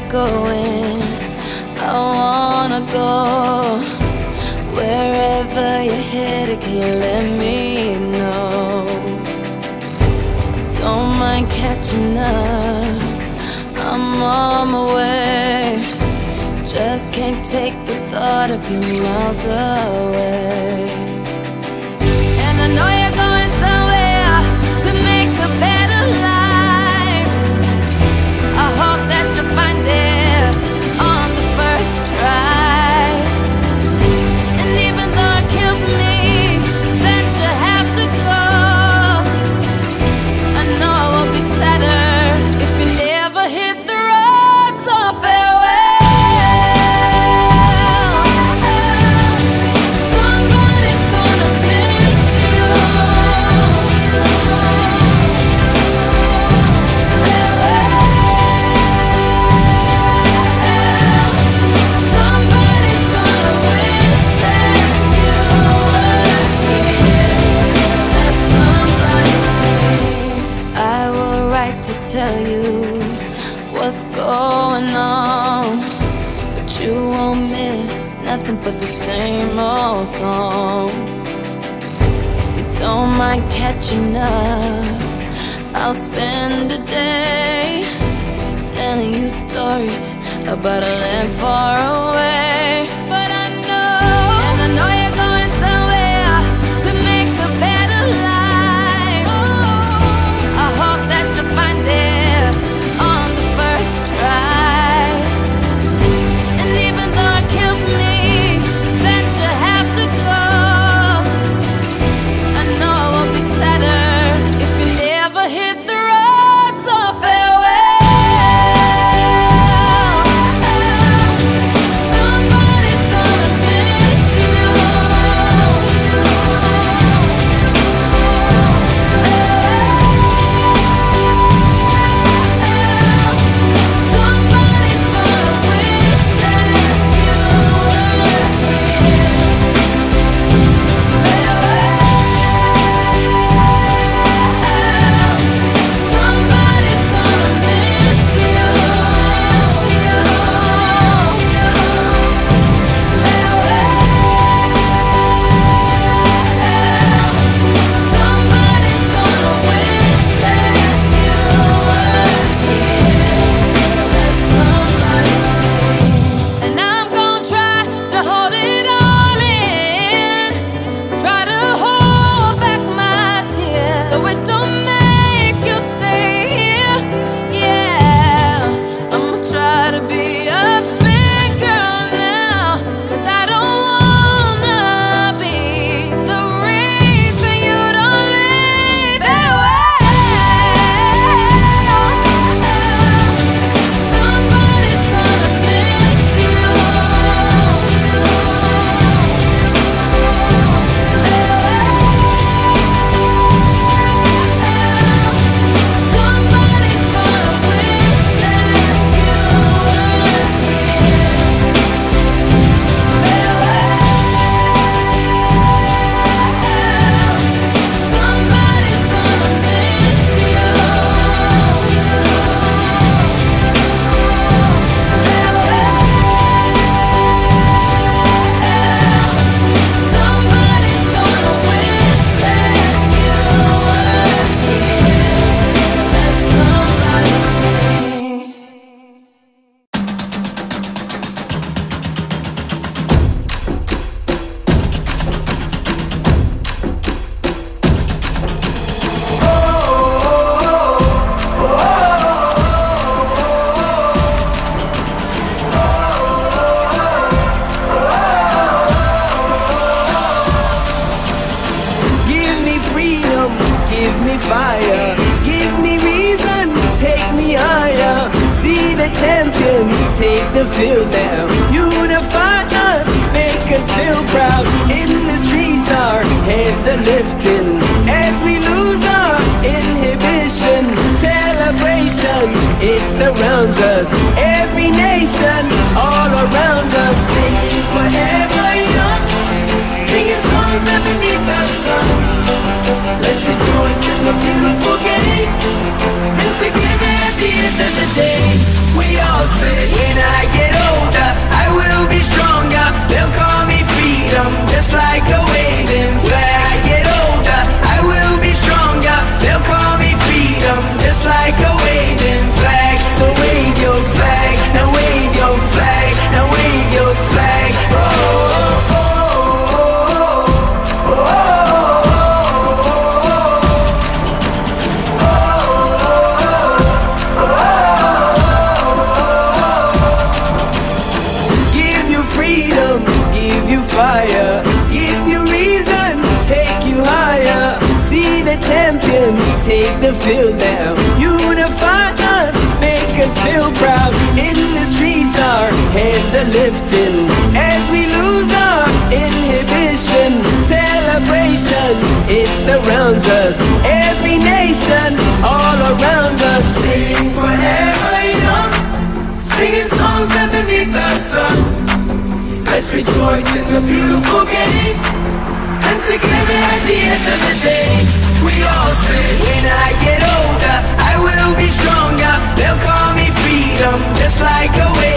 going, I wanna go. Wherever you're headed, can you let me know? Don't mind catching up, I'm on my way. Just can't take the thought of you miles away. And I know you're going somewhere to make a better life. I hope that you'll find it on the first try. And even though it kills me that you have to go, I know it will be sadder if you never hit the road. So farewell. Somebody's gonna miss you. Somebody's gonna wish that you were here. That somebody's me. I will write to tell you what's going on, but you won't miss nothing but the same old song. If you don't mind catching up, I'll spend the day telling you stories about a land far away. But I know, and I know you're going somewhere to make a better life. I hope that you'll find it on the first try. And even though it kills me that you have to go, I know it will be sadder if you never hit the road. So farewell. Somebody's gonna miss you. Somebody's gonna wish that you were here. Somebody's gonna miss you. Somebody's gonna wish that you were here. That somebody's me. And I'm gonna try to hold it all in, try to hold back my tears so it don't make you stay here. Yeah, I'ma try to be a big girl now, 'cause I don't wanna be the reason you don't leave. Farewell. Somebody's gonna miss you. Somebody's gonna wish that you were here. Somebody's gonna miss you. Somebody's gonna wish that you were here. That somebody's me. Give me freedom, give me fire, give me reason, take me higher. See the champions take the field now. Unify us, make us feel proud. In the streets our heads are lifting as we lose our inhibition. Celebration, it surrounds us. Every nation, all around us. Sing forever young, singing songs underneath the sun. Let's rejoice in the beautiful game, and together at the end of the day, we all say, when I get older, I will be stronger. They'll call me freedom, just like a waving flag. I get older, I will be stronger. They'll call me freedom, just like a waving flag. So wave your flag, now wave your flag, now wave your flag. Oh, oh, oh, oh, oh. Give you freedom, give you fire, give you reason, take you higher. See the champions take the field now. Unify us, make us feel proud. In the streets our heads are lifting as we lose our inhibition. Celebration, it surrounds us. Every nation, all around us. Sing forever young, singing songs underneath the sun. Let's rejoice in the beautiful game, and together at the end of the day, we all say, when I get older, I will be stronger. They'll call me freedom, just like a wave.